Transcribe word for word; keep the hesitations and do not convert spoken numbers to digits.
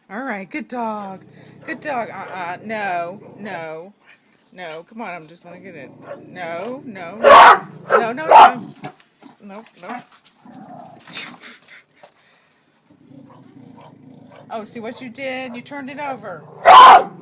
All right, good dog. Good dog. Uh-uh. No, no, no. Come on, I'm just gonna get it. No, no, no, no, no, no. Nope, nope. Oh, see what you did? You turned it over.